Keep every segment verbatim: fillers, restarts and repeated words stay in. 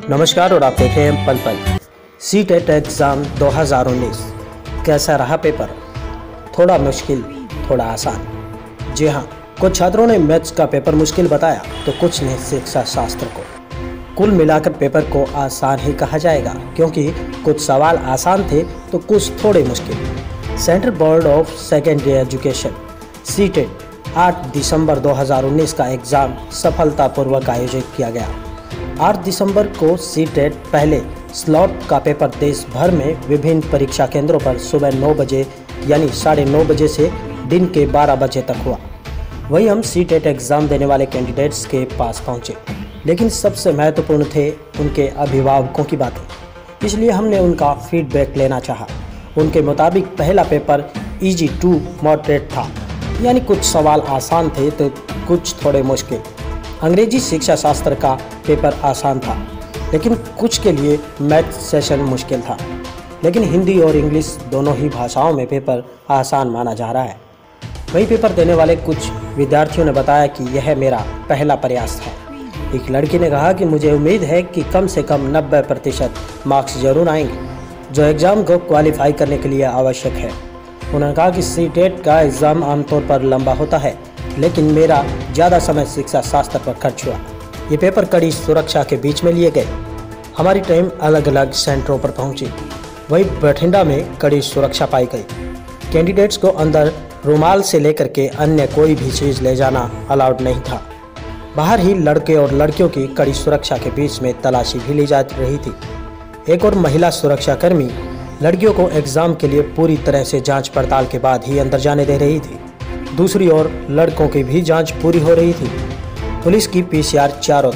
नमस्कार और आप देख रहे हैं पल पल। सी टेट एग्ज़ाम दो हज़ार उन्नीस कैसा रहा पेपर? थोड़ा मुश्किल, थोड़ा आसान। जी हाँ, कुछ छात्रों ने मैथ्स का पेपर मुश्किल बताया तो कुछ ने शिक्षा शास्त्र को। कुल मिलाकर पेपर को आसान ही कहा जाएगा, क्योंकि कुछ सवाल आसान थे तो कुछ थोड़े मुश्किल। Central board of secondary education C TET आठ दिसंबर दो हज़ार उन्नीस का एग्ज़ाम सफलतापूर्वक आयोजित किया गया। आठ दिसंबर को सी टेट पहले स्लॉट का पेपर देश भर में विभिन्न परीक्षा केंद्रों पर सुबह नौ बजे यानी साढ़े नौ बजे से दिन के बारह बजे तक हुआ। वहीं हम सी टेट एग्ज़ाम देने वाले कैंडिडेट्स के पास पहुंचे, लेकिन सबसे महत्वपूर्ण थे उनके अभिभावकों की बातें। इसलिए हमने उनका फीडबैक लेना चाहा। उनके मुताबिक पहला पेपर ईजी टू मॉडरेट था, यानी कुछ सवाल आसान थे तो कुछ थोड़े मुश्किल। अंग्रेजी शिक्षा शास्त्र का पेपर आसान था, लेकिन कुछ के लिए मैथ सेशन मुश्किल था। लेकिन हिंदी और इंग्लिश दोनों ही भाषाओं में पेपर आसान माना जा रहा है। वही पेपर देने वाले कुछ विद्यार्थियों ने बताया कि यह मेरा पहला प्रयास है। एक लड़की ने कहा कि मुझे उम्मीद है कि कम से कम नब्बे प्रतिशत मार्क्स जरूर आएंगे, जो एग्ज़ाम को क्वालिफाई करने के लिए आवश्यक है। उन्होंने कहा कि सी टेट का एग्ज़ाम आमतौर पर लंबा होता है, लेकिन मेरा ज़्यादा समय शिक्षा शास्त्र पर खर्च हुआ। ये पेपर कड़ी सुरक्षा के बीच में लिए गए। हमारी टीम अलग अलग सेंटरों पर पहुंची। वहीं बठिंडा में कड़ी सुरक्षा पाई गई। कैंडिडेट्स को अंदर रुमाल से लेकर के अन्य कोई भी चीज़ ले जाना अलाउड नहीं था। बाहर ही लड़के और लड़कियों की कड़ी सुरक्षा के बीच में तलाशी भी ली जा रही थी। एक और महिला सुरक्षाकर्मी लड़कियों को एग्ज़ाम के लिए पूरी तरह से जांच पड़ताल के बाद ही अंदर जाने दे रही थी। दूसरी ओर लड़कों की भी जांच पूरी हो रही थी। पुलिस की पीसीआर चारों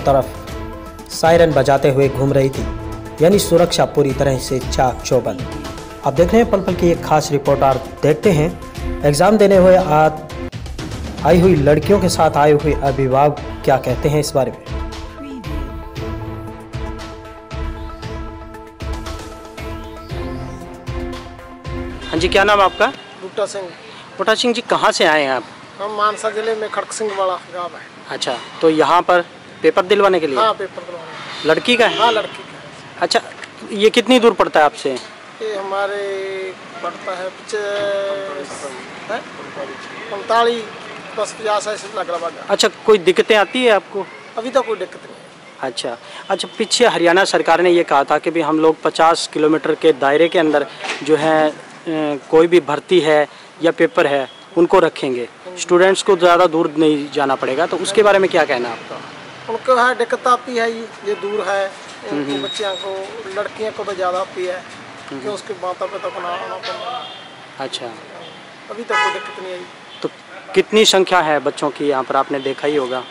तरफ सायरन बजाते हुए घूम रही थी, यानी सुरक्षा पूरी तरह से चाक चौबंद। अब देख रहे हैं पल पल की एक खास रिपोर्ट। और देखते हैं एग्ज़ाम देने हुए आई हुई लड़कियों के साथ आए हुए अभिभावक क्या कहते हैं इस बारे में। हाँ जी, क्या नाम आपका? बूटा सिंह। बूटा सिंह जी, कहाँ से आए हैं आप? हम मानसा जिले में खड़क सिंह वाला गाँव है। अच्छा, तो यहाँ पर पेपर दिलवाने के लिए? हाँ, पेपर दिलवाने। लड़की का है? हाँ, लड़की का है। अच्छा, ये कितनी दूर पड़ता है आपसे? ये हमारे पड़ता है पैंतालीस बस पचास ऐसे लग रहा है। अच्छा, कोई दिक्कतें आती है आपको? अभी तक कोई दिक्कत नहीं। अच्छा अच्छा पीछे हरियाणा सरकार ने ये कहा था कि भी हम लोग पचास किलोमीटर के दायरे के अंदर जो है कोई भी भर्ती है या पेपर है उनको रखेंगे, स्टूडेंट्स को ज़्यादा दूर नहीं जाना पड़ेगा, तो उसके बारे में क्या कहना है आपका? उनको है दिक्कत आती है, ये ये दूर है, उनको बच्चियों को लड़कियों को तो ज़्यादा आती है कि उसके माता पिता को ना आना पड़ता। अच्छा, अभी तक कोई दिक्कत नहीं आई। तो कितनी संख्या है बच्चों की यहाँ पर? आपने देखा ही होगा।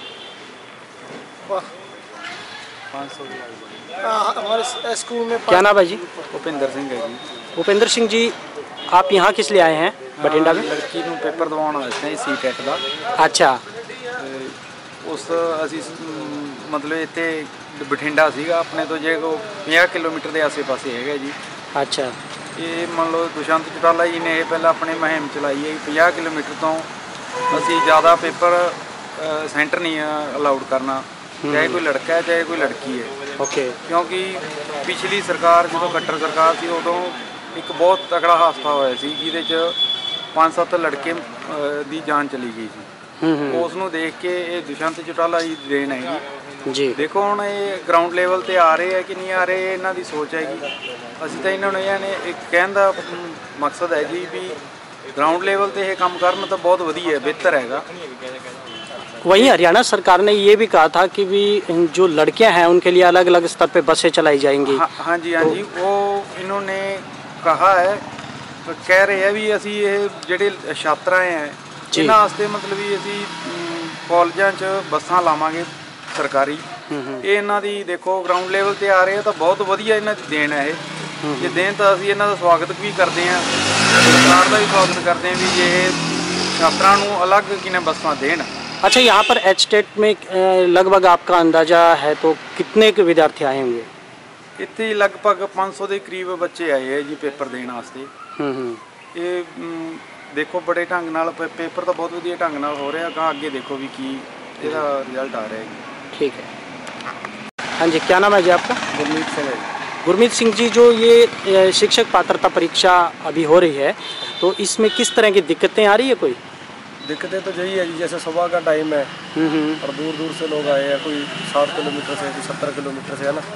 पाँच सौ हमारे स्कूल में। क्या नाम है जी? भूपेंद्र सिंह है जी। भूपेंद्र सिंह जी, आप यहाँ किस लिए आए हैं बठिंडा में? लड़की को पेपर दवाना है सी टेट का। अच्छा, उस असी मतलब इतने बठिंडा सीगा अपने तो जे को पचास किलोमीटर के आसे पासे है जी। अच्छा, ये मान लो दुष्यंत चौटाला जी ने पहले अपनी मुहिम चलाई है पचास किलोमीटर तो असी ज़्यादा पेपर सेंटर नहीं अलाउड करना, चाहे कोई लड़का है चाहे कोई लड़की है। ओके। क्योंकि पिछली सरकार जो खट्टर सरकार थी उदों एक बहुत तगड़ा हादसा होया सी जिहदे च पाँच सत्त लड़के दी जान चली गई सी। उस नूं देख के ये दुष्यंत चौटाला जी दी देन हैगी जी। देखो हुण ये ग्राउंड लेवल ते आ रहे है कि नहीं आ रहे, इन्हां दी सोच हैगी। असीं तां इन्हां नूं इन्हां ने एक कहण दा मकसद है जी भी ग्राउंड लेवल ते ये काम करन तां बहुत वधिया है, बेहतर हैगा। वहीं हरियाणा सरकार ने ये भी कहा था कि भी जो लड़कियां हैं उनके लिए अलग अलग स्तर पे बसें चलाई जाएंगी। हाँ, हाँ जी हाँ जी, वो इन्होंने कहा है, तो कह रहे हैं भी असी ये ਜਿਹੜੇ ਛਾਤਰਾएं हैं ਇਹਨਾਂ ਵਾਸਤੇ मतलब ਵੀ ਅਸੀਂ ਕਾਲਜਾਂ 'ਚ ਬੱਸਾਂ ਲਾਵਾਂਗੇ ਸਰਕਾਰੀ। ਇਹ ਇਹਨਾਂ ਦੀ ਦੇਖੋ ਗਰਾਊਂਡ ਲੈਵਲ ਤੇ ਆ ਰਹੇ ਆ ਤਾਂ ਬਹੁਤ ਵਧੀਆ ਇਹਨਾਂ ਦੀ ਦੇਣ ਹੈ ਇਹ। ਜੇ ਦੇਣ ਤਾਂ ਅਸੀਂ ਇਹਨਾਂ ਦਾ ਸਵਾਗਤ ਵੀ ਕਰਦੇ ਹਾਂ, ਸਰਕਾਰ ਦਾ ਵੀ ਸਵਾਗਤ ਕਰਦੇ ਹਾਂ ਵੀ ਜੇ ਛਾਤਰਾਂ ਨੂੰ ਅਲੱਗ ਕਿਨੇ ਬੱਸਾਂ ਦੇਣ। अच्छा, यहाँ पर एच टेट में लगभग आपका अंदाज़ा है तो कितने के विद्यार्थी आए होंगे? इतने लगभग पाँच सौ के करीब बच्चे आए हैं जी पेपर देने वास्ते। ये देखो बड़े ढंग नाल पेपर तो बहुत वधिया ढंग नाल हो रहा है, अगे देखो भी की ਇਹਦਾ ਰਿਜ਼ਲਟ ਆ ਰਿਹਾ ਹੈ। ठीक है। हाँ जी, क्या नाम है जी आपका? गुरमीत सिंह है। गुरमीत सिंह जी, जो ये शिक्षक पात्रता परीक्षा अभी हो रही है, तो इसमें किस तरह की दिक्कतें आ रही है? कोई दिक्कतें तो यही है जी, जैसे सुबह का टाइम है और दूर दूर से लोग आए हैं, कोई साठ किलोमीटर से, कोई सत्तर किलोमीटर से, है ना।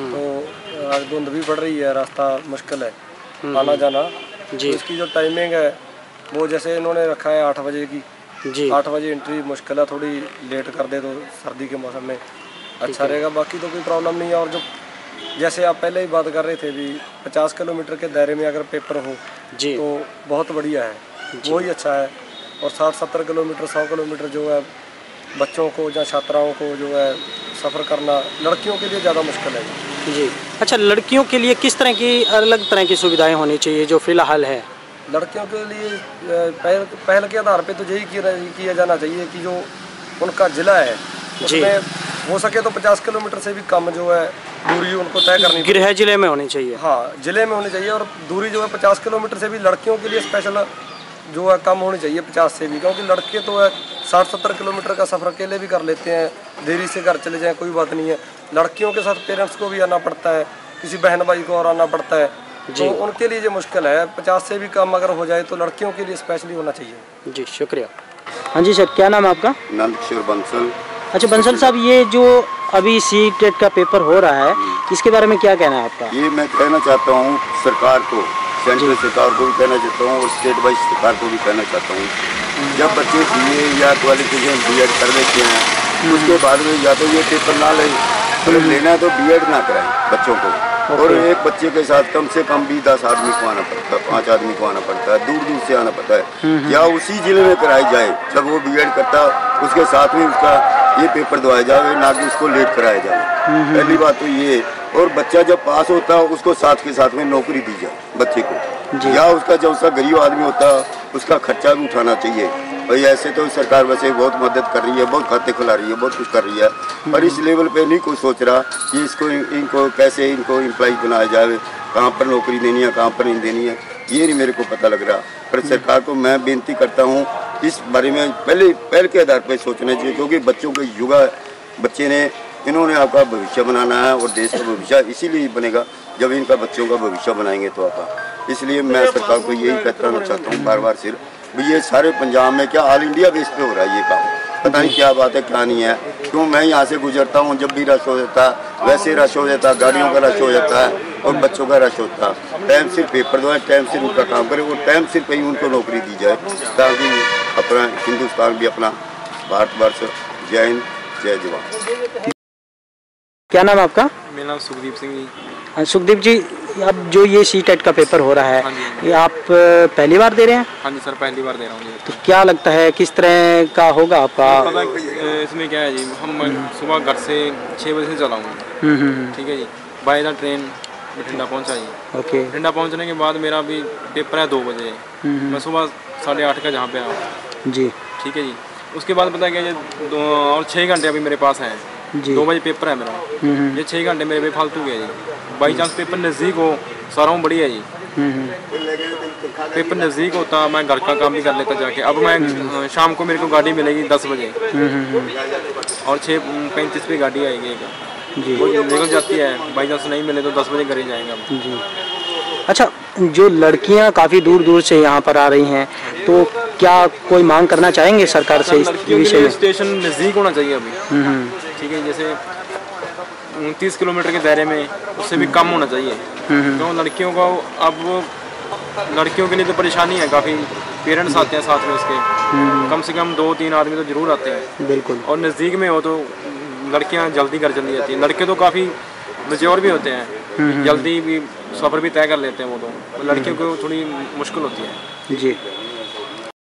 तो आज धुंध भी पड़ रही है, रास्ता मुश्किल है आना जाना जी। तो इसकी जो टाइमिंग है वो जैसे इन्होंने रखा है आठ बजे की जी। आठ बजे एंट्री मुश्किल है, थोड़ी लेट कर दे तो सर्दी के मौसम में अच्छा रहेगा। बाकी तो कोई प्रॉब्लम नहीं है। और जो जैसे आप पहले ही बात कर रहे थे भी पचास किलोमीटर के दायरे में अगर पेपर हो जी तो बहुत बढ़िया है, वो ही अच्छा है। और साठ सत्तर किलोमीटर सौ किलोमीटर जो है बच्चों को या छात्राओं को जो है सफ़र करना लड़कियों के लिए ज़्यादा मुश्किल है जी। अच्छा, लड़कियों के लिए किस तरह की अलग तरह की सुविधाएं होनी चाहिए जो फिलहाल है? लड़कियों के लिए पहल पहल के आधार पे तो यही किया जाना चाहिए कि जो उनका ज़िला है उसमें हो सके तो पचास किलोमीटर से भी कम जो है दूरी उनको तय करनी, गृह जिले में होनी चाहिए। हाँ, जिले में होनी चाहिए। और दूरी जो है पचास किलोमीटर से भी लड़कियों के लिए स्पेशल जो है कम होनी चाहिए पचास से भी, क्योंकि लड़के तो है साठ सत्तर किलोमीटर का सफ़र अकेले भी कर लेते हैं, देरी से घर चले जाएं कोई बात नहीं है। लड़कियों के साथ पेरेंट्स को भी आना पड़ता है, किसी बहन भाई को और आना पड़ता है, तो उनके लिए ये मुश्किल है। पचास से भी कम अगर हो जाए तो लड़कियों के लिए स्पेशली होना चाहिए जी। शुक्रिया। हाँ जी सर, क्या नाम है आपका? नंदकिशोर बंसल। अच्छा बंसल साहब, ये जो अभी सी टेट का पेपर हो रहा है, इसके बारे में क्या कहना है आपका? ये मैं कहना चाहता हूँ सरकार को, सेंट्रल सरकार को भी कहना चाहता हूँ और स्टेट वाइज सरकार को भी कहना चाहता हूँ, जब बच्चे बी ए या क्वालिफिकेशन बी एड कर लेते हैं उसके बाद में या तो ये पेपर ना लें, अगर लेना है तो बी एड ना कराएं बच्चों को। और एक बच्चे के साथ कम से कम भी दस आदमी को आना पड़ता है, पाँच आदमी को आना पड़ता है, दूर दूर से आना पड़ता है। या उसी जिले में कराई जाए, जब वो बी एड करता उसके साथ में उसका ये पेपर दवाया जाए, ना कि उसको लेट कराया जाए। पहली बात तो ये। और बच्चा जब पास होता है उसको साथ के साथ में नौकरी दी जाए बच्चे को, या उसका जो उसका गरीब आदमी होता है उसका खर्चा भी उठाना चाहिए। और ऐसे तो सरकार वैसे बहुत मदद कर रही है, बहुत खाते खुला रही है, बहुत कुछ कर रही है, पर इस लेवल पे नहीं कोई सोच रहा कि इसको इनको कैसे इनको एम्प्लॉय बनाया जाए, कहाँ पर नौकरी देनी है कहाँ पर नहीं देनी है, ये नहीं मेरे को पता लग रहा। पर सरकार को मैं बेनती करता हूँ इस बारे में पहले पहल के आधार पर सोचना चाहिए, क्योंकि बच्चों के युवा बच्चे ने इन्होंने आपका भविष्य बनाना है और देश का भविष्य इसीलिए बनेगा जब इनका बच्चों का भविष्य बनाएंगे तो आपका। इसलिए मैं सरकार को यही कहना चाहता हूँ बार बार सिर्फ भी ये सारे पंजाब में क्या ऑल इंडिया बेस पे हो रहा है ये काम, पता नहीं क्या बात है क्या नहीं है। क्यों मैं यहाँ से गुजरता हूँ जब भी रश हो जाता है, वैसे रश हो जाता है, गाड़ियों का रश हो जाता है और बच्चों का रश होता है। टाइम सिर पेपर दो, टाइम सिर उनका काम करे और टाइम सिर पे ही उनको नौकरी दी जाए, ताकि अपना हिंदुस्तान भी अपना भारतवर्ष। जय हिंद, जय जवान। क्या नाम आपका? मेरा नाम सुखदीप सिंह जी। हाँ सुखदीप जी, अब जो ये सी टेट का पेपर हो रहा है, हाँ जी, हाँ जी। ये आप पहली बार दे रहे हैं? हाँ जी सर, पहली बार दे रहा हूँ जी। तो क्या लगता है किस तरह का होगा आपका? पता इसमें क्या है जी, हम सुबह घर से छः बजे से चला हूँ, ठीक है जी, बाय द ट्रेन बठिंडा पहुँचा जी। ओके। बठिंडा पहुँचने के बाद मेरा अभी पेपर है दो बजे, मैं सुबह साढ़े आठ का जहाँ पे आऊँ जी, ठीक है जी। उसके बाद पता क्या जी, और छः घंटे अभी मेरे पास हैं जी। दो बजे पेपर है मेरा, ये छः घंटे मेरे बेफालतू गए जी। बाई चांस पेपर नज़दीक हो सारा हूँ बढ़िया जी, पेपर नज़दीक होता मैं घर का काम भी कर लेता जाके। अब मैं शाम को मेरे को गाड़ी मिलेगी दस बजे और छः पैंतीस पे गाड़ी आएगी जी, वो निकल जाती है। बाई चांस नहीं मिले तो दस बजे घर ही जाएंगे हम जी। अच्छा, जो लड़कियां काफ़ी दूर दूर से यहाँ पर आ रही हैं, तो क्या कोई मांग करना चाहेंगे सरकार से इस विषय में? स्टेशन नज़दीक होना चाहिए अभी, ठीक है, जैसे तीस किलोमीटर के दायरे में, उससे भी कम होना चाहिए। क्यों लड़कियों को अब लड़कियों के लिए तो परेशानी है काफ़ी, पेरेंट्स आते हैं साथ में उसके, कम से कम दो तीन आदमी तो ज़रूर आते हैं बिल्कुल। और नज़दीक में हो तो लड़कियां जल्दी घर चली जाती हैं, लड़के तो काफ़ी मेच्योर भी होते हैं, जल्दी भी सफ़र भी तय कर लेते हैं वो तो, लड़कियों को थोड़ी मुश्किल होती है जी।